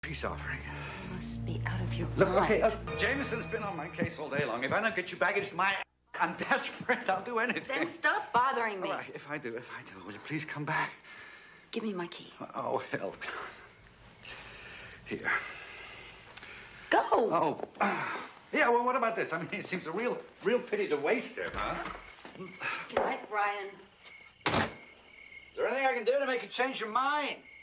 peace offering. You must be out of your Look, mind. okay, Jameson's been on my case all day long. If I don't get you back, it's my... I'm desperate. I'll do anything. Then stop bothering me. All right, if I do, will you please come back? Give me my key. Oh, hell. Here. Go. Oh. Yeah, well, what about this? I mean, it seems a real pity to waste it, huh? Good night, Brian. Is there anything I can do to make you change your mind?